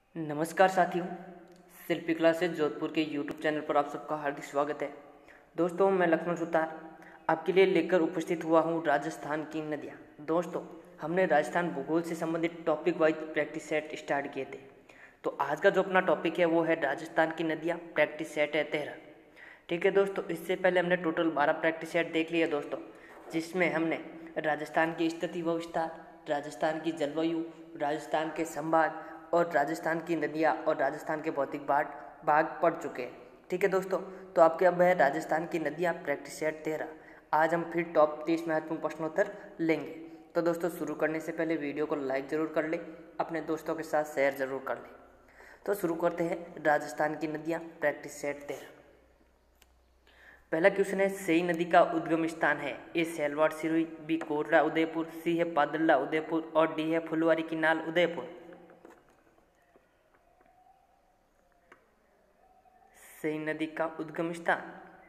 नमस्कार साथियों, शिल्पी क्लासेज जोधपुर के यूट्यूब चैनल पर आप सबका हार्दिक स्वागत है। दोस्तों, मैं लखनऊ सुतार आपके लिए लेकर उपस्थित हुआ हूँ राजस्थान की नदियाँ। दोस्तों, हमने राजस्थान भूगोल से संबंधित topic wise practice set start किए थे। तो आज का जो अपना टॉपिक है वो है राजस्थान की नदियाँ, प्रैक्टिस सेट है 13। ठीक है दोस्तों, इससे पहले हमने टोटल 12 प्रैक्टिस सेट देख लिए दोस्तों, जिसमें हमने राजस्थान की स्थिति व विस्तार, राजस्थान की जलवायु, राजस्थान के संभाग और राजस्थान की नदियाँ और राजस्थान के भौतिक भाग पढ़ चुके हैं। ठीक है दोस्तों, तो आपके अब है राजस्थान की नदियाँ प्रैक्टिस सेट 13। आज हम फिर टॉप 30 महत्वपूर्ण प्रश्नोत्तर लेंगे। तो दोस्तों, शुरू करने से पहले वीडियो को लाइक ज़रूर कर ले, अपने दोस्तों के साथ शेयर ज़रूर कर ले। तो शुरू करते हैं राजस्थान की नदियाँ प्रैक्टिस सेट 13। पहला क्वेश्चन है, सेई नदी का उद्गम स्थान है। A Selwara Sirohi, B Kotra Udaipur, C है पादला उदयपुर और डी है फुलवारी की नाल उदयपुर। सेई नदी का उद्गम स्थान,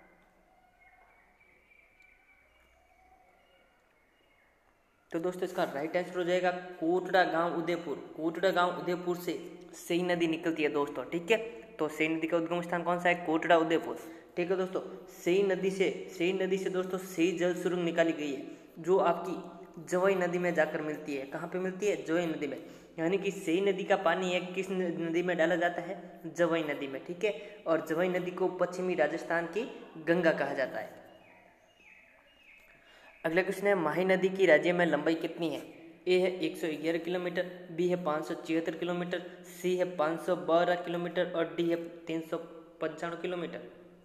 तो दोस्तों इसका राइट आंसर हो जाएगा कोटड़ा गांव उदयपुर। कोटड़ा गांव उदयपुर से सेई नदी निकलती है दोस्तों। ठीक है, तो सेई नदी का उद्गम स्थान कौन सा है? कोटड़ा उदयपुर। ठीक है दोस्तों, सेई नदी से दोस्तों सेई जल सुरंग निकाली गई है, जो आपकी जवई नदी में जाकर मिलती है। कहाँ पे मिलती है? जवई नदी में। यानी कि सेई नदी का पानी है किस नदी में डाला जाता है? जवई नदी में। ठीक है, और जवई नदी को पश्चिमी राजस्थान की गंगा कहा जाता है। अगला क्वेश्चन है, माही नदी की राज्य में लंबाई कितनी है? ए है 111 किलोमीटर, बी है 576 किलोमीटर, सी है 512 किलोमीटर और डी है 395 किलोमीटर।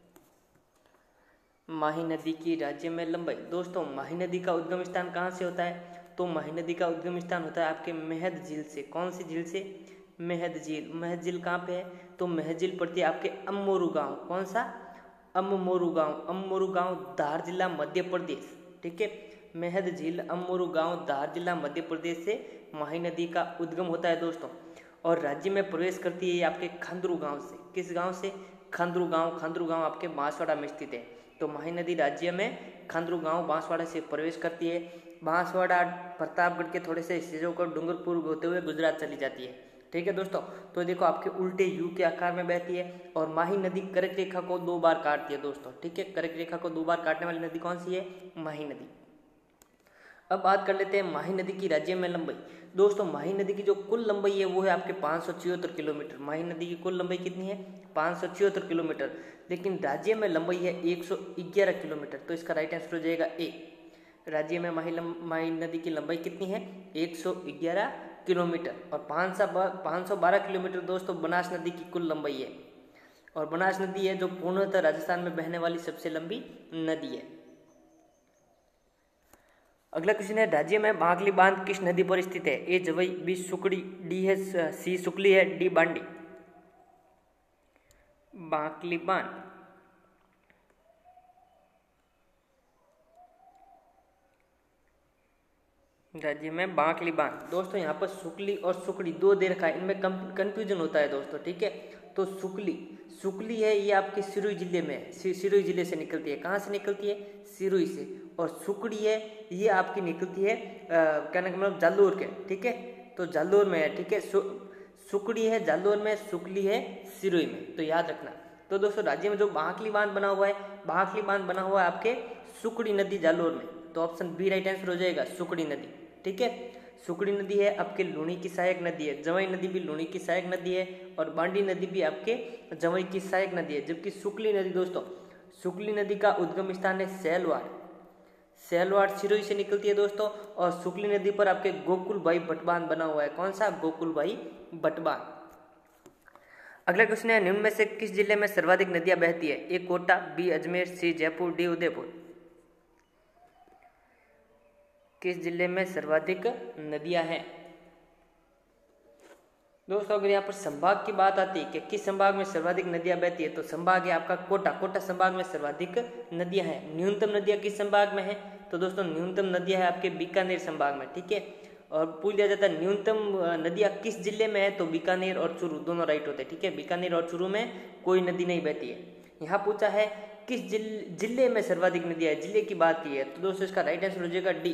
माही नदी की राज्य में लंबाई, दोस्तों माही नदी का उद्गम स्थान कहाँ से होता है? तो माही नदी का उद्गम स्थान होता है आपके मेहद झील से। कौन सी झील से? मेहद झील। मेहद झील कहाँ पे है? तो मेहद झील पड़ती है आपके अममोरू गांव। कौन सा? अममोरू गांव। अममोरू गांव धार जिला मध्य प्रदेश। ठीक है, मेहद झील अममोरू गांव धार जिला मध्य प्रदेश से माही नदी का उद्गम होता है दोस्तों, और राज्य में प्रवेश करती है आपके खंदरू गांव से। किस गांव से? खंदरू गांव। खंदरू गांव आपके बांसवाड़ा में स्थित है। तो माही नदी राज्य में खंदरू गांव बांसवाड़ा से प्रवेश करती है। बांसवाड़ा प्रतापगढ़ के थोड़े से हिस्से होकर डूंगरपुर होते हुए गुजरात चली जाती है। ठीक है दोस्तों, तो देखो आपके उल्टे यू के आकार में बहती है और माही नदी कर्क रेखा को 2 बार काटती है दोस्तों। ठीक है, कर्क रेखा को 2 बार काटने वाली नदी कौन सी है? माही नदी। अब बात कर लेते हैं माही नदी की राज्य में लंबाई। दोस्तों माही नदी की जो कुल लंबाई है वो है आपके 576 किलोमीटर। माही नदी की कुल लंबाई कितनी है? 576 किलोमीटर। लेकिन राज्य में लंबाई है 111 किलोमीटर। तो इसका राइट आंसर हो जाएगा ए। राज्य में माही नदी की लंबाई कितनी है? 111 किलोमीटर। और 512 किलोमीटर दोस्तों बनास नदी की कुल लंबाई है, और बनास नदी है जो पूर्णतः राजस्थान में बहने वाली सबसे लंबी नदी है। अगला क्वेश्चन है, राज्य में बांकली बांध किस नदी पर स्थित है? ए जवई, बी सुकड़ी, डी है सी सुकली है, डी बांडी। बांकली बांध, राज्य में बांकली बांध। दोस्तों यहाँ पर सुकली और सुकड़ी 2 दे रखा है, इनमें कंफ्यूजन होता है दोस्तों। ठीक है, तो सुकली है ये आपके सिरोही जिले में, सिरोही जिले से निकलती है। कहाँ से निकलती है? सिरोही से। और सुकड़ी है ये आपकी निकलती है कहने का मतलब जालोर के। ठीक है, तो जालोर में है। ठीक है, सुकड़ी है जालोर में, सुकली है सिरोही में, तो याद रखना। तो दोस्तों राज्य में जो बांकली बांध बना हुआ है, बांकली बांध बना हुआ है आपके सुकड़ी नदी जालोर में। तो ऑप्शन बी राइट आंसर हो जाएगा, सुकड़ी नदी। ठीक है, सुकड़ी नदी है आपके लूणी की सहायक नदी है। जवई नदी भी लूणी की सहायक नदी है, और बांडी नदी भी आपके जवई की सहायक नदी है। जबकि सुकली नदी दोस्तों, सुकली नदी का उद्गम स्थान है सेलवाड़। सेलवाड़ सिरोही से निकलती है दोस्तों, और सुकली नदी पर आपके गोकुल भाई भट्ट बांध बना हुआ है। कौन सा? गोकुल भाई भट्ट बांध। अगला क्वेश्चन है, निम्न में से किस जिले में सर्वाधिक नदियां बहती है? A Kota, B Ajmer, C Jaipur, D Udaipur. किस जिले में सर्वाधिक नदियां हैं? दोस्तों अगर यहाँ पर संभाग की बात आती है कि किस संभाग में सर्वाधिक नदियां बहती है, तो संभाग है आपका कोटा। कोटा संभाग में सर्वाधिक नदियां हैं। न्यूनतम नदियां किस संभाग में है? तो दोस्तों न्यूनतम नदियां है आपके बीकानेर संभाग में। ठीक है, और पूछ लिया जाता है न्यूनतम नदियां किस जिले में है, तो बीकानेर और चूरू दोनों राइट होते हैं। ठीक है, बीकानेर और चूरू में कोई नदी नहीं बहती है। यहाँ पूछा है किस जिले में सर्वाधिक नदियां है, जिले की बात की है, तो दोस्तों इसका राइट आंसर हो जाएगा डी,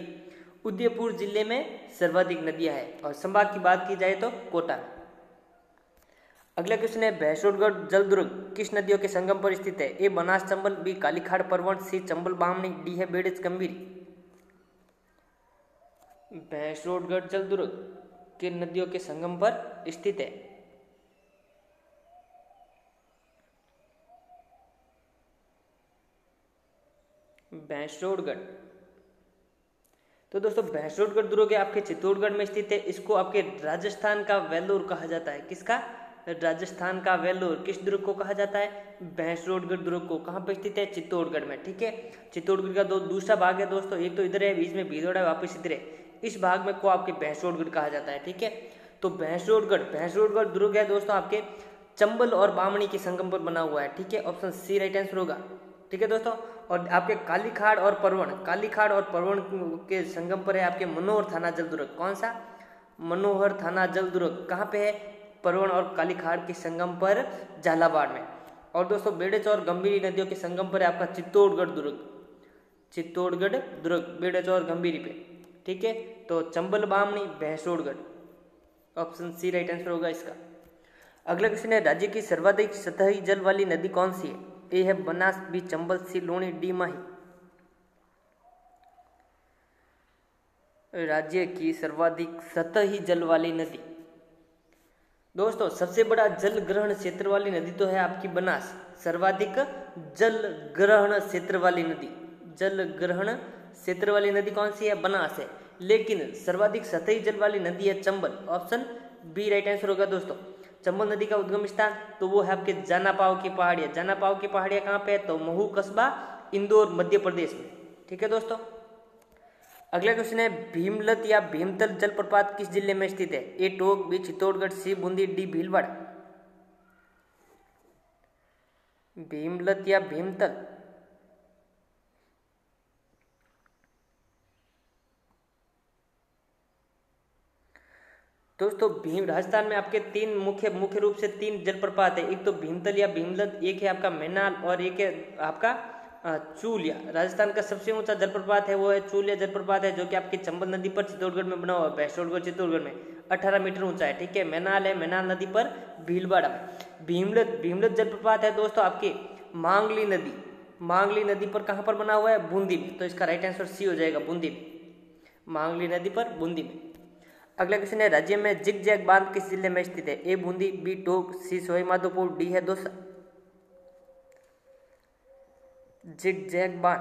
उदयपुर जिले में सर्वाधिक नदियां है। और संभाग की बात की जाए तो कोटा। अगला क्वेश्चन है, भैंसोटगढ़ जल दुर्ग किस नदियों के संगम पर स्थित है? A Banas Chambal, B Kalikhar Parvan, C Chambal Bamni, D है बेड़ज गंभीरी। भैंसोटगढ़ जल दुर्ग किन नदियों के संगम पर स्थित है? भैंसोटगढ़। तो दोस्तों भैंसोटगढ़ दुर्ग है आपके चित्तौड़गढ़ में स्थित है। इसको आपके राजस्थान का वेल्लोर कहा जाता है। किसका? राजस्थान का वेल्लोर। किस दुर्ग को कहा जाता है? भैंसोटगढ़ दुर्ग को। कहाँ पे स्थित है? चित्तौड़गढ़ में। ठीक है, चित्तौड़गढ़ का दूसरा भाग है दोस्तों, एक तो इधर है, बीच में भीलवाड़ा है, वापस इधर है। इस भाग में को आपके भैंसोटगढ़ कहा जाता है। ठीक है, तो भैंसोटगढ़ दुर्ग है दोस्तों आपके चंबल और बामणी के संगम पर बना हुआ है। ठीक है, ऑप्शन सी राइट आंसर होगा। ठीक है दोस्तों, और आपके कालीखाड़ और परवण के संगम पर है आपके मनोहर थाना जल दुर्ग। कौन सा? मनोहर थाना जल दुर्ग। कहाँ पे है? परवण और कालीखाड़ के संगम पर, झालावाड़ में। और दोस्तों बेड़च और गंभीरी नदियों के संगम पर है आपका चित्तौड़गढ़ दुर्ग बेड़च और गंभीरी पे। ठीक है, तो Chambal Bamni Bhainsrorgarh, option C right answer होगा इसका। अगला क्वेश्चन है, राज्य की सर्वाधिक सतही जल वाली नदी कौन सी है? ए है Banas, B Chambal, C Luni, D Mahi. राज्य की सर्वाधिक सतही जल वाली नदी। दोस्तों सबसे बड़ा जल ग्रहण क्षेत्र वाली नदी तो है आपकी बनास। सर्वाधिक जल ग्रहण क्षेत्र वाली नदी कौन सी है? बनास है। लेकिन सर्वाधिक सतही जल वाली नदी है Chambal, option B right answer होगा दोस्तों। चंबल नदी का उद्गम स्थान तो वो है आपके जानापाव की पहाड़ियां कहाँ पे है? तो महू कस्बा, इंदौर, मध्य प्रदेश में। ठीक है दोस्तों, अगला क्वेश्चन है, भीमलत या भीमतल जलप्रपात किस जिले में स्थित है? A Tonk, B Chittorgarh, C Bundi, D Bhilwara. Bhimlat या भीमतल, दोस्तों राजस्थान में आपके तीन मुख्य रूप से तीन जलप्रपात है। एक तो भीमतल या भीमलत, एक है आपका मैनाल और एक है आपका चूलिया। राजस्थान का सबसे ऊंचा जलप्रपात है वो है चूलिया जलप्रपात है, जो कि आपकी चंबल नदी पर चित्तौड़गढ़ में बना हुआ है। भैंसोटगढ़ चित्तौड़गढ़ में 18 मीटर ऊंचा है। ठीक है, मैनाल है, मैनाल नदी पर भीलवाड़ा में। भीमलत जलप्रपात है दोस्तों आपके मांगली नदी पर। कहाँ पर बना हुआ है? बूंदी में। तो इसका राइट आंसर सी हो जाएगा, बूंदी में। मांगली नदी पर, बूंदी में। अगला क्वेश्चन है, राज्य में जिग जैग बांध किस जिले में स्थित है? A Bundi, B Tonk, C Sawai Madhopur, D है दौसा। जिग जैग बांध,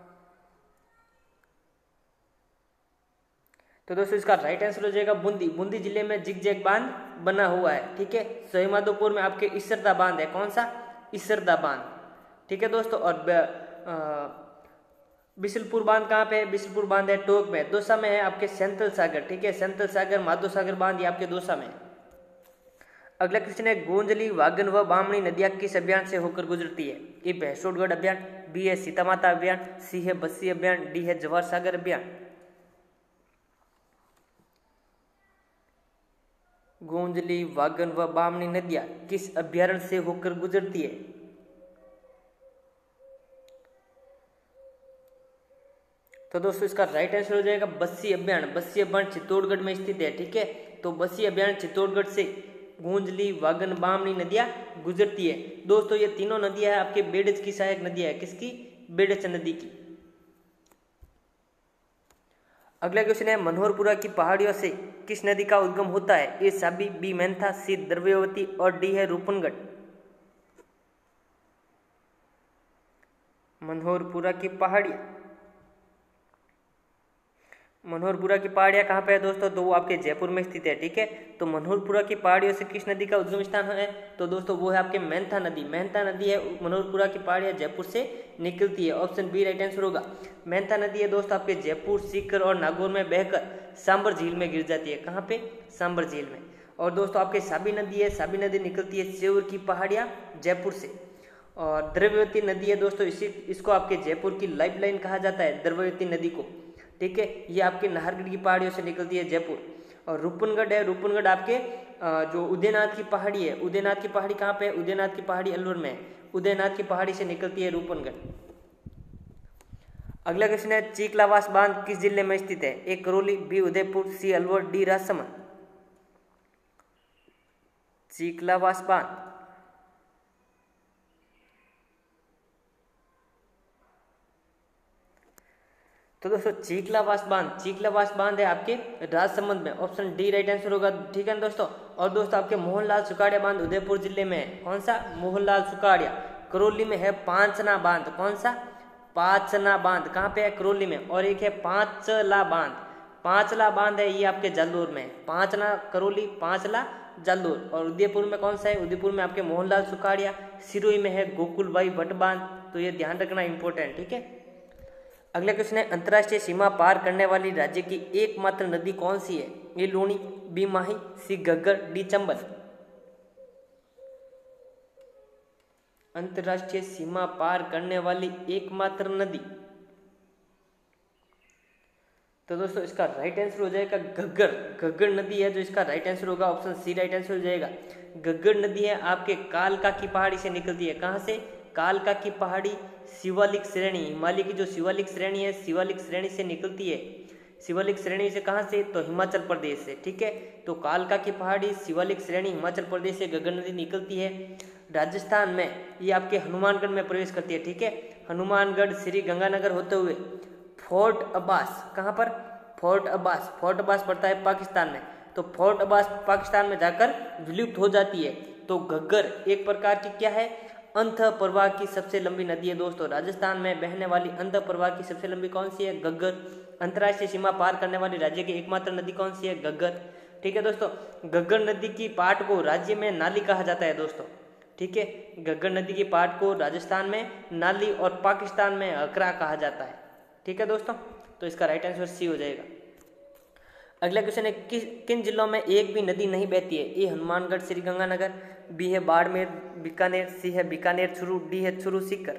तो दोस्तों इसका राइट आंसर हो जाएगा बूंदी जिले में जिग जैग बांध बना हुआ है। ठीक है, सवाई माधोपुर में आपके इसरदा बांध है। कौन सा? इसरदा बांध। ठीक है दोस्तों, और बिशलपुर बांध कहाँ पे है? बिशलपुर बांध है टोंक में। दौसा में है आपके सेंथल सागर। ठीक है, सेंथल सागर, माधो सागर बांध ये आपके दौसा में। अगला क्वेश्चन है, गोंजली, वागन व बामणी नदियां किस अभियान से होकर गुजरती है? ए भैंसोटगढ़ अभियान, बी है सीतामाता अभियान, सी है बस्सी अभियान, डी है जवाहर सागर अभियान। गोंजली, वागन व बामणी नदियां किस अभ्यारण्य से होकर गुजरती है? तो दोस्तों इसका राइट आंसर हो जाएगा बस्सी अभ्यारण्य चित्तौड़गढ़ में स्थित है। ठीक है, तो बस्सी अभ्यारण्य चित्तौड़गढ़ से गोंजली, वागन, बामणी नदियां गुजरती है। दोस्तों ये तीनों नदियां है आपके बेड़ज की सहायक नदियां है। किसकी? बेड़ज नदी की। अगला क्वेश्चन है, मनोहरपुरा की पहाड़ियों से किस नदी का उद्गम होता है? A Sabi, B Mentha, C Dravyavati और डी है रूपनगढ़। मनोहरपुरा की पहाड़ियां कहाँ पे है दोस्तों? तो वो आपके जयपुर में स्थित है। ठीक है, तो मनोहरपुरा की पहाड़ियों से किस नदी का उद्गम स्थान है? तो दोस्तों वो है आपके मेंथा नदी है। मनोहरपुरा की पहाड़ियां जयपुर से निकलती है, ऑप्शन बी राइट आंसर होगा। मेंथा नदी है दोस्तों आपके जयपुर, सीकर और नागौर में बहकर सांबर झील में गिर जाती है। कहाँ पे? सांबर झील में। और दोस्तों आपके साबी नदी निकलती है सेवर की पहाड़ियां जयपुर से। और द्रव्यवती नदी है दोस्तों, इसको आपके जयपुर की लाइफलाइन कहा जाता है, द्रव्यवती नदी को। ठीक है, ये आपके नाहरगढ़ की पहाड़ियों से निकलती है जयपुर। और रूपनगढ़ आपके जो उदयनाथ की पहाड़ी है, उदयनाथ की पहाड़ी कहाँ पे है? उदयनाथ की पहाड़ी अलवर में है। उदयनाथ की पहाड़ी से निकलती है रूपनगढ़। अगला क्वेश्चन है, चीकलावास बांध किस जिले में स्थित है? A Karauli, B Udaipur, C Alwar, D Rajsamand. Chiklawas बांध। तो दोस्तों चीकलावास बांध है आपके राजसमंद में, ऑप्शन डी राइट आंसर होगा। ठीक है ना दोस्तों। और दोस्तों आपके मोहनलाल सुखाड़िया बांध उदयपुर जिले में है, कौन सा? मोहनलाल सुखाड़िया। करौली में है पांचना बांध, कौन सा? पांचना बांध कहाँ पे है? करौली में। और एक है पांचला बांध, पांचला बांध है ये आपके जालौर में। पांचना करौली, पांचला जालौर। और उदयपुर में कौन सा है? उदयपुर में आपके मोहनलाल सुखाड़िया। सिरोही में है गोकुलबाई भट्ट बांध। तो ये ध्यान रखना इंपॉर्टेंट, ठीक है। अगला क्वेश्चन है, अंतर्राष्ट्रीय सीमा पार करने वाली राज्य की एकमात्र नदी कौन सी है? A Luni, B Mahi, C Ghaggar, D Chambal. अंतर्राष्ट्रीय सीमा पार करने वाली एकमात्र नदी, तो दोस्तों इसका राइट आंसर हो जाएगा घग्गर। घग्गर नदी है जो इसका राइट आंसर होगा, ऑप्शन सी राइट आंसर हो जाएगा। घग्गर नदी है आपके कालका की पहाड़ी से निकलती है। कहाँ से? कालका की पहाड़ी, शिवालिक श्रेणी, हिमालय की जो शिवालिक श्रेणी है, शिवालिक श्रेणी से निकलती है। शिवालिक श्रेणी से कहाँ से? तो हिमाचल प्रदेश से, ठीक है। तो कालका की पहाड़ी, शिवालिक श्रेणी, हिमाचल प्रदेश से घग्गर नदी निकलती है। राजस्थान में ये आपके हनुमानगढ़ में प्रवेश करती है, ठीक है। हनुमानगढ़, श्री गंगानगर होते हुए फोर्ट अब्बास, कहाँ पर? फोर्ट अब्बास। फोर्ट अब्बास पड़ता है पाकिस्तान में। तो फोर्ट अब्बास पाकिस्तान में जाकर विलुप्त हो जाती है। तो घग्गर एक प्रकार की क्या है? अंतः प्रवाह की सबसे लंबी नदी है दोस्तों। राजस्थान में बहने वाली अंतः प्रवाह की सबसे लंबी कौन सी है? घग्गर। अंतर्राष्ट्रीय सीमा पार करने वाली राज्य की एकमात्र नदी कौन सी है? घग्गर, ठीक है दोस्तों। घग्गर नदी की पाट को राज्य में नाली कहा जाता है दोस्तों, ठीक है। घग्गर नदी की पाट को राजस्थान में नाली और पाकिस्तान में अकरा कहा जाता है, ठीक है दोस्तों। तो इसका राइट आंसर सी हो जाएगा। अगला क्वेश्चन है, किन जिलों में एक भी नदी नहीं बहती है? ए हनुमानगढ़, श्री गंगानगर, बी है बाड़मेर, बीकानेर, सी है बीकानेर चूरू, डी है चूरू सीकर।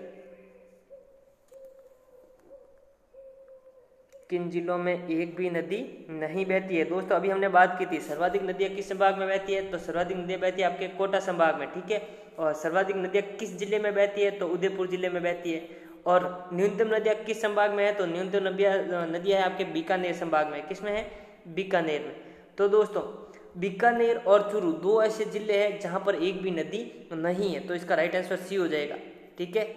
किन जिलों में एक भी नदी नहीं बहती है? दोस्तों अभी हमने बात की थी सर्वाधिक नदियां किस संभाग में बहती है, तो सर्वाधिक नदियां बहती है आपके कोटा संभाग में, ठीक है। और सर्वाधिक नदियां किस जिले में बहती है, तो उदयपुर जिले में बहती है। और न्यूनतम नदियां किस संभाग में है, तो न्यूनतम नदियां है आपके बीकानेर संभाग में। किस में है? बीकानेर में। तो दोस्तों बीकानेर और चूरू दो ऐसे जिले हैं जहां पर एक भी नदी नहीं है, तो इसका राइट आंसर सी हो जाएगा, ठीक है।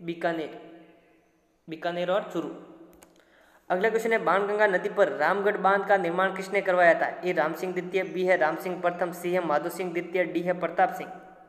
बीकानेर और चूरू। अगला क्वेश्चन है, बाणगंगा नदी पर रामगढ़ बांध का निर्माण किसने करवाया था? ए राम सिंह द्वितीय, बी है राम सिंह प्रथम, सी है माधो सिंह द्वितीय, डी है प्रताप सिंह।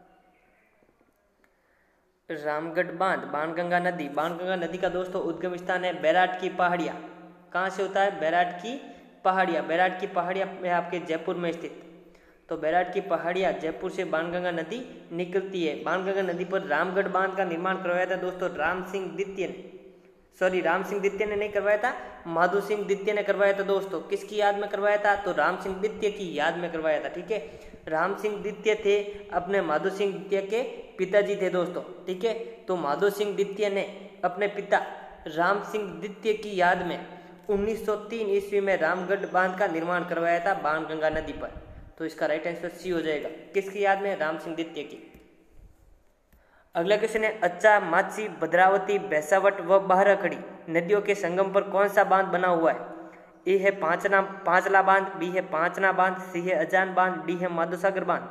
रामगढ़ बांध, बाणगंगा नदी का दोस्तों उद्गम स्थान है बैराट की पहाड़ियां। कहाँ से होता है? बैराट की पहाड़ियां में आपके जयपुर में स्थित। तो बैराट की पहाड़ियां जयपुर से बाणगंगा नदी निकलती है। बाणगंगा नदी पर रामगढ़ बांध का निर्माण करवाया था दोस्तों राम सिंह द्वितीय ने नहीं करवाया था, माधो सिंह द्वितीय ने करवाया था दोस्तों। किसकी याद में करवाया था? तो राम सिंह द्वितीय की याद में करवाया था, ठीक है। राम सिंह द्वितीय थे अपने माधो सिंह द्वितीय के पिताजी थे दोस्तों, ठीक है। तो माधो सिंह द्वितीय ने अपने पिता राम सिंह द्वितीय की याद में 1903 ईस्वी में रामगढ़ बांध का निर्माण करवाया था बाणगंगा नदी पर। तो इसका राइट आंसर सी हो जाएगा। किसकी याद में? राम सिंह द्वितीय की। अगला क्वेश्चन है, अच्छा, माची, भद्रावती, भैंसावट व बाहरखड़ी नदियों के संगम पर कौन सा बांध बना हुआ है? ए है पांचला बांध, बी है पांचना बांध, सी है अजान बांध, डी है माधोसागर बांध।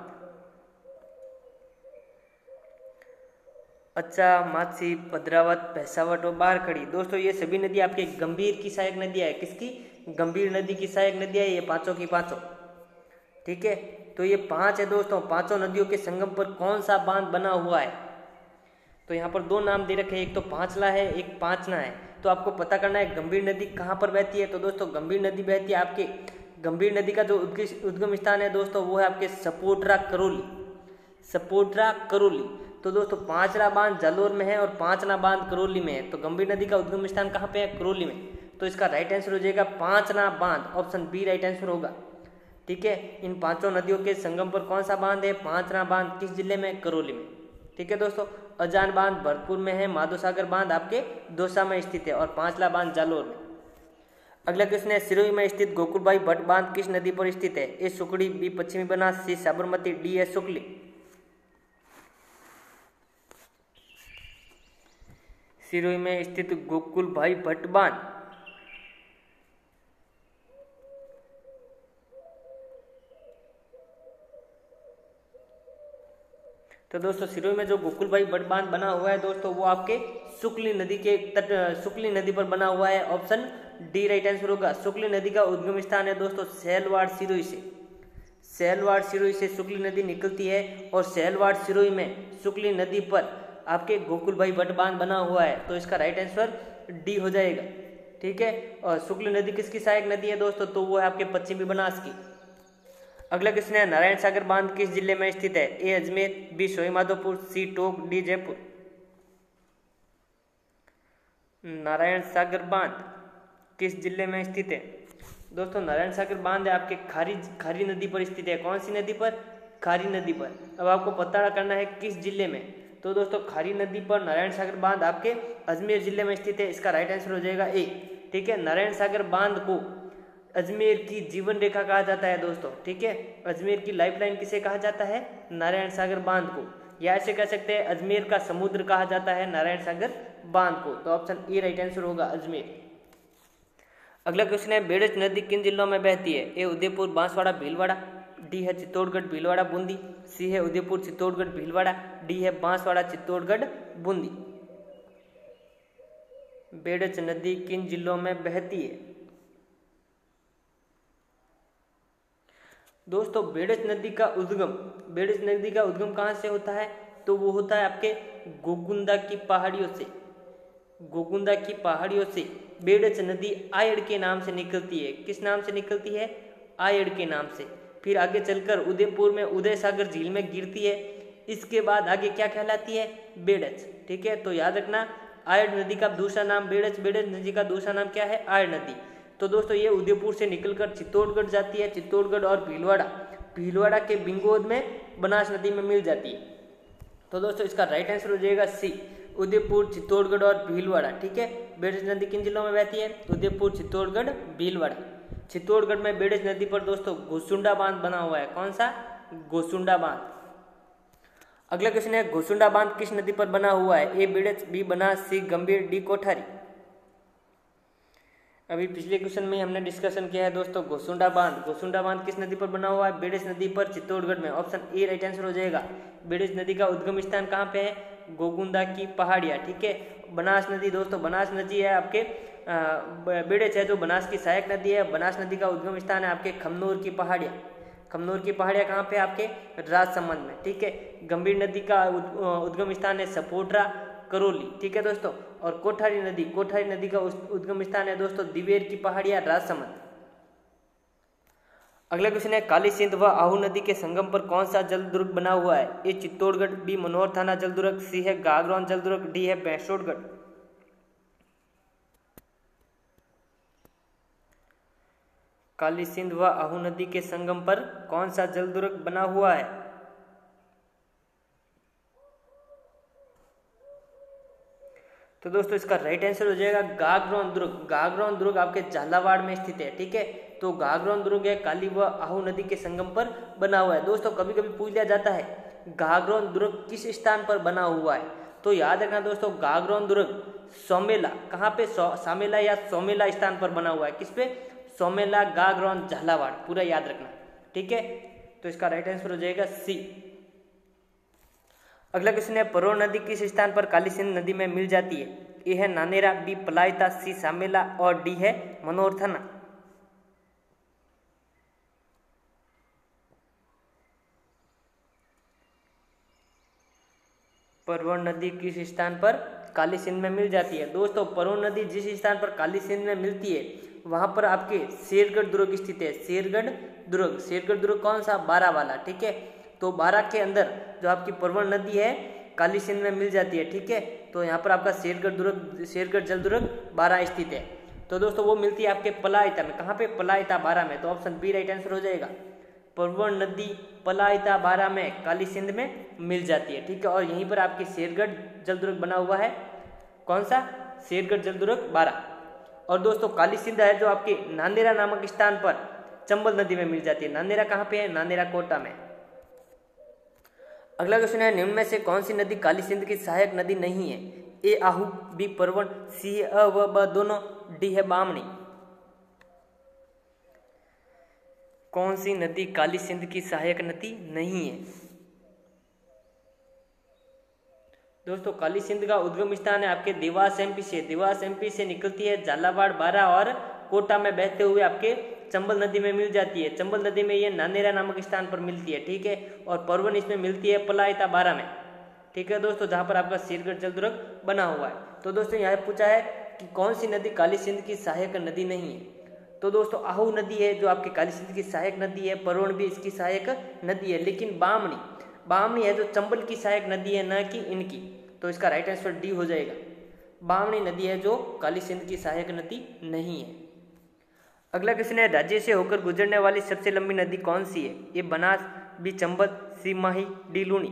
अच्छा, माची, भद्रावत, भैंसावट और बाहरखड़ी, दोस्तों ये सभी नदी आपके गंभीर की सहायक नदियां है। किसकी? गंभीर नदी की सहायक नदियां है ये पांचों की पांचों, ठीक है। तो ये पांच है दोस्तों। पांचों नदियों के संगम पर कौन सा बांध बना हुआ है? तो यहाँ पर दो नाम दे रखे हैं, एक तो पांचला है, एक पांचना है। तो आपको पता करना है गंभीर नदी कहाँ पर बहती है। तो दोस्तों गंभीर नदी बहती है आपके, गंभीर नदी का जो उद्गम स्थान है दोस्तों वो है आपके सपोट्रा करौली। तो दोस्तों पांचला बांध जालौर में है और पांचना बांध करौली में है। तो गंभीर नदी का उद्गम स्थान कहाँ पे है? करौली में। तो इसका राइट आंसर हो जाएगा पांचना बांध, ऑप्शन बी राइट आंसर होगा, ठीक है। इन पांचों नदियों के संगम पर कौन सा बांध है? पांचना बांध। किस जिले में? करौली में, ठीक है दोस्तों। अजान बांध भरतपुर में है, माधोसागर बांध आपके दौसा में स्थित है और पांचला बांध जालौर में। अगला क्वेश्चन है, सिरोही में स्थित गोकुलबाई भट्ट बांध किस नदी पर स्थित है? ए सुकड़ी, बी पश्चिमी बनास, सी साबरमती, डी है शुक्ली। सिरोही में स्थित गोकुलभाई भट्ट बांध तो दोस्तों सिरोही में जो गोकुल भाई भट्ट बांध बना हुआ है दोस्तों, वो आपके शुक्ली नदी के तट, शुक्ली नदी पर बना हुआ है। ऑप्शन डी राइट आंसर होगा। शुक्ली नदी का उद्गम स्थान है दोस्तों सहेलवाड़ सिरोही से। सहेलवाड़ सिरोही से शुक्ली नदी निकलती है और सहेलवाड़ सिरोही में शुक्ली नदी पर आपके गोकुल भाई भट्ट बांध बना हुआ है। तो इसका राइट आंसर डी हो जाएगा। ठीक है, और शुक्ल नदी किसकी सहायक नदी है दोस्तों, तो वो है आपके पश्चिमी बनास की। अगला क्वेश्चन है नारायण सागर बांध किस जिले में स्थित है। A Ajmer, B Sawai Madhopur, C Tonk, D Jaipur. Narayan Sagar बांध किस जिले में स्थित है दोस्तों, नारायण सागर बांध है आपके खारी नदी पर स्थित है। कौन सी नदी पर, खारी नदी पर। अब आपको पता करना है किस जिले में, तो दोस्तों खारी नदी पर नारायण सागर बांध आपके अजमेर जिले में स्थित है। इसका राइट आंसर हो जाएगा ए। ठीक है, नारायण सागर बांध को अजमेर की जीवन रेखा कहा जाता है दोस्तों। ठीक है, अजमेर की लाइफलाइन किसे कहा जाता है, नारायण सागर बांध को, या ऐसे कह सकते हैं अजमेर का समुद्र कहा जाता है नारायण सागर बांध को। तो ऑप्शन ए राइट आंसर होगा अजमेर। अगला क्वेश्चन है बेड़च नदी किन जिलों में बहती है। ए उदयपुर, बांसवाड़ा, भीलवाड़ा, डी है चित्तौड़गढ़, भीलवाड़ा, बूंदी, सी है उदयपुर, चित्तौड़गढ़, भीलवाड़ा, डी है बांसवाड़ा, चित्तौड़गढ़, बूंदी। बेड़च नदी किन जिलों में बहती है दोस्तों, बेड़च नदी का उद्गम कहाँ से होता है, तो वो होता है आपके गोगुंदा की पहाड़ियों से। गोगुंदा की पहाड़ियों से बेड़च नदी आयड़ के नाम से निकलती है। किस नाम से निकलती है, आयड़ के नाम से। फिर आगे चलकर उदयपुर में उदय सागर झील में गिरती है। इसके बाद आगे क्या कहलाती है, बेड़च। ठीक है, तो याद रखना आयड़ नदी का दूसरा नाम बेड़च, बेड़च नदी का दूसरा नाम क्या है, आयड़ नदी। तो दोस्तों ये उदयपुर से निकलकर चित्तौड़गढ़ जाती है। चित्तौड़गढ़ और भीलवाड़ा के बिंगोद में बनास नदी में मिल जाती है। तो दोस्तों इसका राइट आंसर हो जाएगा सी, उदयपुर, चित्तौड़गढ़ और भीलवाड़ा। ठीक है, बेड़च नदी किन जिलों में बहती है, उदयपुर, चित्तौड़गढ़, भीलवाड़ा। चित्तौड़गढ़ में बेड़च नदी पर दोस्तों गोसुंडा बांध बना हुआ है। कौन सा, गोसुंडा बांध। अगला क्वेश्चन है गोसुंडा बांध किस नदी पर बना हुआ है। A Berach, B Banas, C Gambhir, D Kothari. अभी पिछले क्वेश्चन में हमने डिस्कशन किया है दोस्तों गोसुंडा बांध किस नदी पर बना हुआ है, बेड़च नदी पर, चित्तौड़गढ़ में। ऑप्शन ए राइट आंसर हो जाएगा। बेड़च नदी का उद्गम स्थान कहाँ पे है, गोगुंदा की पहाड़ियाँ। ठीक है, बनास नदी दोस्तों, बनास नदी है आपके बेड़च है जो बनास की सहायक नदी है। बनास नदी का उद्गम स्थान है आपके खमनोर की पहाड़ियाँ। खमनोर की पहाड़ियाँ कहाँ पे, आपके राजसमंद में। ठीक है, गंभीर नदी का उद्गम स्थान है सपोटरा, करौली। ठीक है दोस्तों, और कोठारी नदी का उद्गम स्थान है दोस्तों दिवेर की पहाड़ियाँ, राजसमंद। अगला क्वेश्चन है काली सिंध व आहू नदी के संगम पर कौन सा जल दुर्ग बना हुआ है। ए चित्तौड़गढ़, बी मनोहर थाना जल दुर्ग, सी है गागरौन जल दुर्ग, डी है भैंसोड़गढ़। काली सिंध व आहू नदी के संगम पर कौन सा जल दुर्ग बना हुआ है। तो दोस्तों इसका राइट आंसर हो जाएगा गागरौन दुर्ग आपके झालावाड़ में स्थित है। ठीक है, तो गागरौन दुर्ग है काली व आहू नदी के संगम पर बना हुआ है। दोस्तों कभी कभी पूछ लिया जाता है गागरौन दुर्ग किस स्थान पर बना हुआ है, तो याद रखना दोस्तों गागरौन दुर्ग सोमेला, कहाँ पे, सामेला या सोमेला स्थान पर बना हुआ है। किस पे, सोमेला, गागरौन, झालावाड़, पूरा याद रखना। ठीक है, तो इसका राइट आंसर हो जाएगा सी। अगला क्वेश्चन है परौर नदी किस स्थान पर काली सिंध नदी में मिल जाती है। ए है नानेरा, बी पलायता, सी सामेला और डी है मनोहर थाना। परौर नदी किस स्थान पर काली सिंध में मिल जाती है। दोस्तों परौर नदी जिस स्थान पर काली सिंध में मिलती है वहां पर आपके शेरगढ़ दुर्ग स्थित है। शेरगढ़ दुर्ग कौन सा, बारा वाला। ठीक है, तो बारा के अंदर जो आपकी परौर नदी है काली सिंध में मिल जाती है। ठीक है, तो यहाँ पर आपका शेरगढ़ जल दुर्ग बारा स्थित है। तो दोस्तों वो मिलती है आपके पलायता में। कहाँ पे, पलायता, बारा में। तो ऑप्शन बी राइट आंसर हो जाएगा। परौर नदी पलायता बारा में काली सिंध में मिल जाती है। ठीक है, और यहीं पर आपकी शेरगढ़ जल दुर्ग बना हुआ है। कौन सा, शेरगढ़ जल दुर्ग बारा। और दोस्तों काली सिंध है जो आपके नांदेरा नामक स्थान पर चंबल नदी में मिल जाती है। नांदेरा कहाँ पे है, नांदेरा कोटा में। अगला क्वेश्चन है निम्न में से कौन सी नदी काली सिंध की सहायक नदी नहीं है। ए आहू, बी परवण, सी अ व ब दोनों, डी है बामणी। कौन सी नदी काली सिंध की सहायक नदी नहीं है। दोस्तों काली सिंध का उद्गम स्थान है आपके देवास एमपी से। देवास एमपी से निकलती है, झालावाड़, बारा और कोटा में बहते हुए आपके चंबल नदी में मिल जाती है। चंबल नदी में ये नानेरा नामक स्थान पर मिलती है, ठीक है। और परवन इसमें मिलती है पलायता बारा में, ठीक है दोस्तों, जहाँ पर आपका सिरगढ़ जलदुर्ग बना हुआ है। तो दोस्तों यहाँ पूछा है कि कौन सी नदी काली सिंध की सहायक नदी नहीं है। तो दोस्तों आहू नदी है जो आपकी काली सिंध की सहायक नदी है, परवन भी इसकी सहायक नदी है, लेकिन बामनी है जो चंबल की सहायक नदी है, न कि इनकी। तो इसका राइट आंसर डी हो जाएगा। बामनी नदी है जो काली सिंध की सहायक नदी नहीं है। अगला क्वेश्चन है, राज्य से होकर गुजरने वाली सबसे लंबी नदी कौन सी है? ये Banas, B Chambal, C Mahi, D Luni.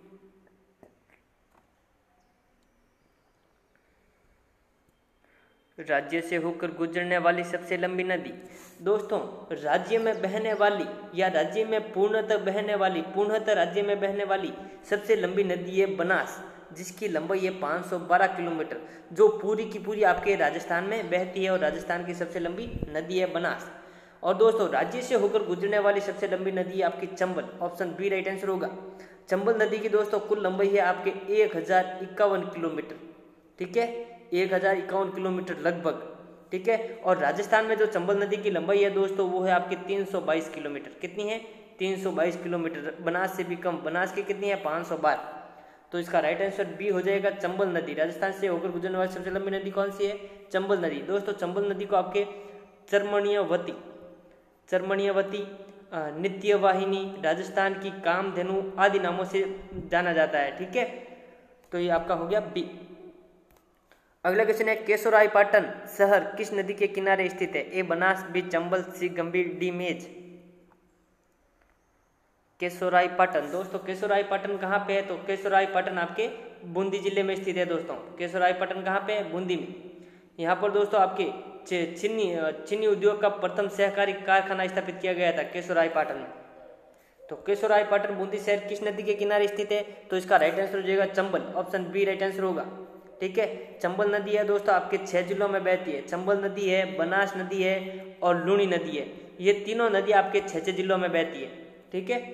राज्य से होकर गुजरने वाली सबसे लंबी नदी, दोस्तों राज्य में बहने वाली या राज्य में पूर्णतः राज्य में बहने वाली सबसे लंबी नदी है बनास, जिसकी लंबाई है 512 किलोमीटर, जो पूरी की पूरी आपके राजस्थान में बहती है और राजस्थान की सबसे लंबी नदी है बनास। और दोस्तों राज्य से होकर गुजरने वाली सबसे लंबी नदी है आपकी Chambal, option B right answer होगा। चंबल नदी की दोस्तों कुल लंबाई है आपके 1051 किलोमीटर, ठीक है, 1051 किलोमीटर लगभग, ठीक है। और राजस्थान में जो चंबल नदी की लंबाई है दोस्तों वो है आपकी 322 किलोमीटर। कितनी है? 322 किलोमीटर। बनास से भी कम, बनास की कितनी है? 512। तो इसका राइट आंसर बी हो जाएगा, चंबल नदी। राजस्थान से होकर गुजरने वाली सबसे लंबी नदी कौन सी है? चंबल नदी। दोस्तों चंबल नदी को आपके चरमणीयवती, नित्यवाहिनी, राजस्थान की कामधेनु आदि नामों से जाना जाता है, ठीक है। तो ये आपका हो गया बी। अगला क्वेश्चन है, केशोरायपाटन शहर किस नदी के किनारे स्थित है? A Banas, B Chambal, C Gambhir, D मेज। केशोरायपाटन, दोस्तों केशोरायपाटन कहाँ पे है? तो केशोरायपाटन आपके बूंदी जिले में स्थित है दोस्तों। केशोरायपाटन कहाँ पे है? बूंदी में। यहाँ पर दोस्तों आपके चीनी उद्योग का प्रथम सहकारी कारखाना स्थापित किया गया था केशोरायपाटन में। तो केशोरायपाटन बूंदी शहर किस नदी के किनारे स्थित है? तो इसका राइट आंसर हो जाएगा Chambal, option B right answer होगा, ठीक है। चंबल नदी है दोस्तों आपके 6 जिलों में बहती है। चंबल नदी है, बनास नदी है और लूनी नदी है। ये तीनों नदी आपके 6 जिलों में बहती है, ठीक है।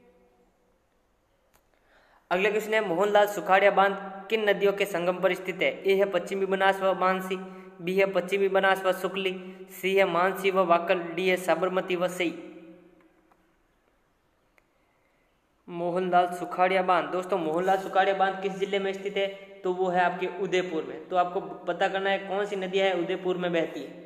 अगला क्वेश्चन है, मोहनलाल सुखाड़िया बांध किन नदियों के संगम पर स्थित है? ए है पश्चिमी बनास व मानसी, बी है पश्चिमी बनास व शुक्ली, सी है मानसी व वाकल, डी है साबरमती व सई। मोहनलाल सुखाड़िया बांध, दोस्तों मोहनलाल सुखाड़िया बांध किस जिले में स्थित है? तो वो है आपके उदयपुर में। तो आपको पता करना है कौन सी नदी है उदयपुर में बहती है।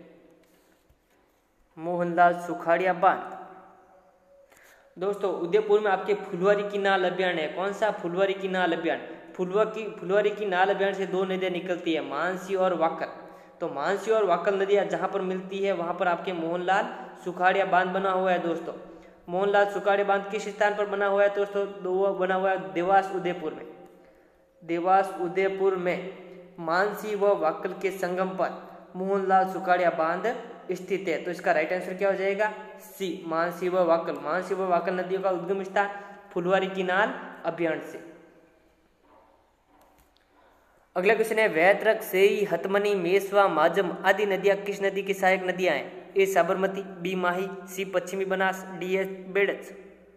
मोहनलाल सुखाड़िया बांध, दोस्तों उदयपुर में आपके फुलवारी की नाल अभियान है। कौन सा? फुलवारी की नाल अभियान। फुलवारी की नाल अभियान से 2 नदियां निकलती है, मानसी और वाकल। तो मानसी और वाकल नदियां जहां पर मिलती है वहां पर आपके मोहनलाल सुखाड़िया बांध बना हुआ है दोस्तों। मोहनलाल सुखाड़िया बांध किस स्थान पर बना हुआ है दोस्तों? वो बना हुआ है देवास उदयपुर में। देवास उदयपुर में मानसी व वाकल के संगम पर मोहनलाल सुखाड़िया बांध स्थित है। तो इसका राइट आंसर क्या हो जाएगा? सी, मानसी व वाकल। मानसी व वाकल नदियों का उद्गम स्थान फुलवारी की नाल अभियान से। अगला क्वेश्चन है, वैतरक, सेई, हथमनी, मेसवा, माजम आदि नदियां किस नदी की सहायक नदियां हैं? ए साबरमती, बी माही, सी पश्चिमी बनास, डी है बेड़च।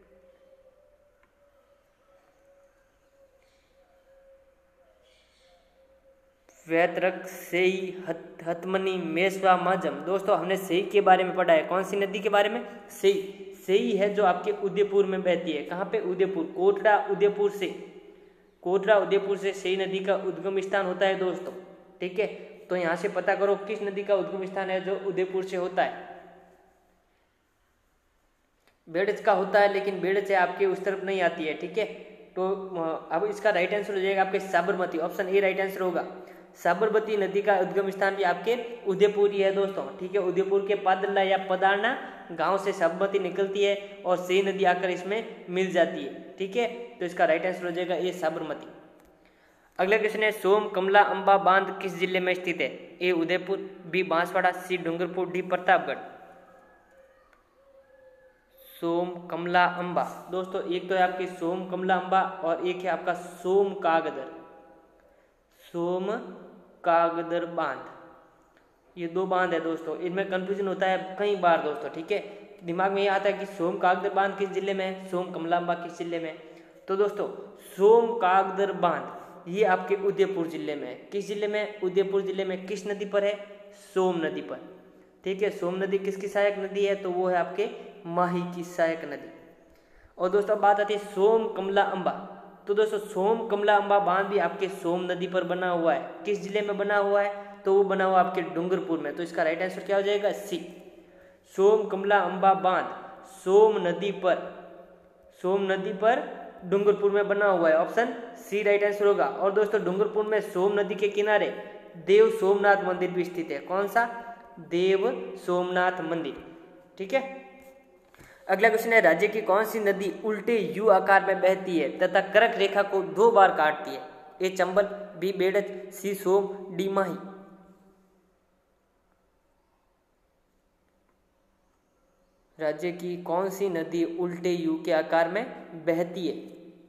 वैतरक, सेई, हथमनी, मेसवा, माजम। दोस्तों हमने सेई के बारे में पढ़ा है। कौन सी नदी के बारे में? सेई है जो आपके उदयपुर में बहती है। कहाँ पे? उदयपुर। कोटड़ा उदयपुर से सेई नदी का उद्गम स्थान होता है दोस्तों, ठीक है। तो यहां से पता करो किस नदी का उद्गम स्थान है जो उदयपुर से होता है। बेड़च का होता है, लेकिन बेड़च है आपके उस तरफ नहीं आती है, ठीक है। तो अब इसका राइट आंसर हो जाएगा आपके Sabarmati, option A right answer होगा। साबरमती नदी का उद्गम स्थान भी आपके उदयपुर ही है दोस्तों, ठीक है। उदयपुर के पादला या पदारना गांव से साबरमती निकलती है और सेई नदी आकर इसमें मिल जाती है, ठीक है। तो इसका राइट आंसर हो जाएगा ये साबरमती। अगला क्वेश्चन है, सोम कमला अंबा बांध किस जिले में स्थित है? A Udaipur, B Banswara, C Dungarpur, D Pratapgarh. Som Kamla Amba, दोस्तों एक तो है आपकी सोम कमला अंबा और एक है आपका सोम कागदर बांध। ये 2 बांध है दोस्तों, इनमें कंफ्यूजन होता है कई बार दोस्तों, ठीक है। दिमाग में ये आता है कि सोम कागदर बांध किस जिले में है, सोम कमला अंबा किस जिले में। तो दोस्तों सोम कागदर बांध ये आपके उदयपुर जिले में है। किस जिले में? उदयपुर जिले में। किस नदी पर है? सोम नदी पर। ठीक है, सोम नदी किसकी सहायक नदी है? तो वो है आपके माही की सहायक नदी। और दोस्तों बात आती है सोम कमला अंबा। तो दोस्तों सोम कमला अंबा बांध भी आपके सोम नदी पर बना हुआ है। किस जिले में बना हुआ है? तो वो बना हुआ आपके डूंगरपुर में। तो इसका राइट आंसर क्या हो जाएगा? सी। सोम कमला अंबा बांध सोम नदी पर डूंगरपुर में बना हुआ है। ऑप्शन सी राइट आंसर होगा। और दोस्तों डूंगरपुर में सोम नदी के किनारे देव सोमनाथ मंदिर भी स्थित है। कौन सा? देव सोमनाथ मंदिर। ठीक है, अगला क्वेश्चन है राज्य की कौन सी नदी उल्टे यू आकार में बहती है तथा कर्क रेखा को 2 बार काटती है? A Chambal, B Berach, C Som, D Mahi. राज्य की कौन सी नदी उल्टे यू के आकार में बहती है?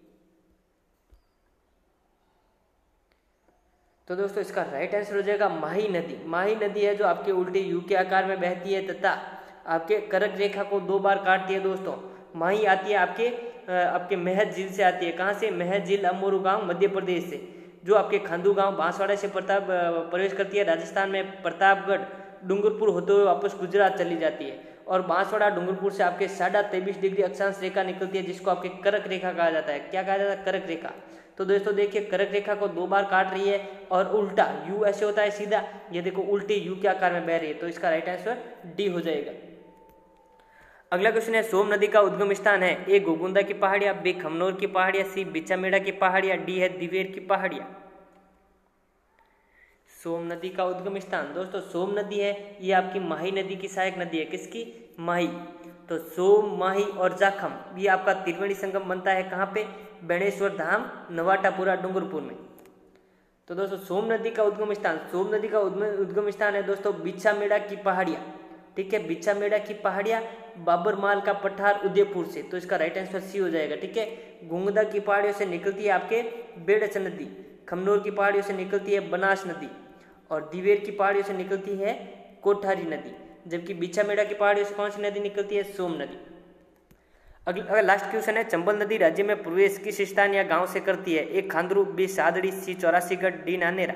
तो दोस्तों इसका राइट आंसर हो जाएगा माही नदी। माही नदी है जो आपके उल्टे यू के आकार में बहती है तथा आपके कर्क रेखा को 2 बार काटती है। दोस्तों माही आती है आपके महद झील से आती है। कहाँ से? महद झील अमोरू गांव मध्य प्रदेश से, जो आपके खांदू गांव बांसवाड़ा से प्रवेश करती है राजस्थान में, प्रतापगढ़ डूंगरपुर होते हुए वापस गुजरात चली जाती है। और बांसवाड़ा डूंगरपुर से आपके 23.5 डिग्री अक्षांश रेखा निकलती है जिसको आपके कर्क रेखा कहा जाता है। क्या कहा जाता है? कर्क रेखा। तो दोस्तों देखिए कर्क रेखा को 2 बार काट रही है और उल्टा यू ऐसे होता है सीधा, ये देखो उल्टे यू के आकार में बह रही है। तो इसका राइट आंसर डी हो जाएगा। अगला क्वेश्चन है सोम नदी का उद्गम स्थान है। ए गोगुंदा की पहाड़ियां, बी खमनोर की पहाड़ियां, सी बिचामेड़ा की पहाड़ियां, डी है दिवेर की पहाड़ियां। सोम नदी का उद्गम स्थान दोस्तों सोम नदी है, ये आपकी माही नदी की सहायक नदी है। किसकी? माही। तो सोम, माही और जाखम ये आपका त्रिवेणी संगम बनता है। कहाँ पे? बेणेश्वर धाम, नवाटापुरा डूंगरपुर में। तो दोस्तों सोम नदी का उद्गम स्थान है दोस्तों बिचामेड़ा की पहाड़ियां। ठीक है, बिचामेड़ा की पहाड़ियां, बाबरमाल का पठार उदयपुर से। तो इसका राइट आंसर सी हो जाएगा। ठीक है, गुंगदा की पहाड़ियों से निकलती है आपके बेड़च नदी, खमनोर की पहाड़ियों से निकलती है बनास नदी और दिवेर की पहाड़ियों से निकलती है कोठारी नदी, जबकि बिचामेड़ा की पहाड़ियों से कौन सी नदी निकलती है? सोम नदी। अगला लास्ट क्वेश्चन है चंबल नदी राज्य में प्रवेश किस स्थान या गांव से करती है? A Khandru, B Sadri, C 84गढ़, डी नानेरा।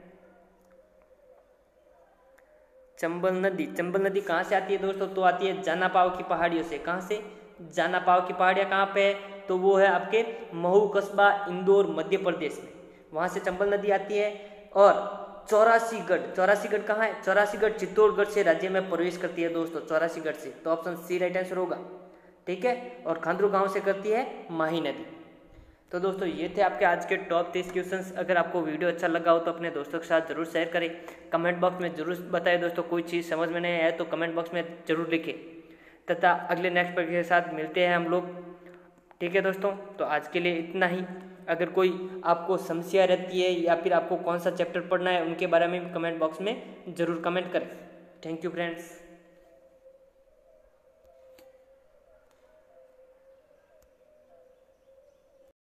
चंबल नदी कहाँ से आती है दोस्तों? तो आती है जानापाव की पहाड़ियों से। कहाँ से? जानापाव की पहाड़ियाँ कहाँ पे है? तो वो है आपके महू कस्बा, इंदौर, मध्य प्रदेश में। वहां से चंबल नदी आती है। और 84गढ़ कहाँ है? 84गढ़ चित्तौड़गढ़ से राज्य में प्रवेश करती है दोस्तों, 84गढ़ से। तो ऑप्शन सी राइट आंसर होगा। ठीक है, और खांदरू गांव से करती है माही नदी। तो दोस्तों ये थे आपके आज के टॉप 30 क्वेश्चंस। अगर आपको वीडियो अच्छा लगा हो तो अपने दोस्तों के साथ जरूर शेयर करें। कमेंट बॉक्स में जरूर बताएं दोस्तों, कोई चीज़ समझ में नहीं आए तो कमेंट बॉक्स में जरूर लिखें। तथा अगले नेक्स्ट वीडियो के साथ मिलते हैं हम लोग। ठीक है दोस्तों, तो आज के लिए इतना ही। अगर कोई आपको समस्या रहती है या फिर आपको कौन सा चैप्टर पढ़ना है उनके बारे में कमेंट बॉक्स में जरूर कमेंट करें। Thank you friends.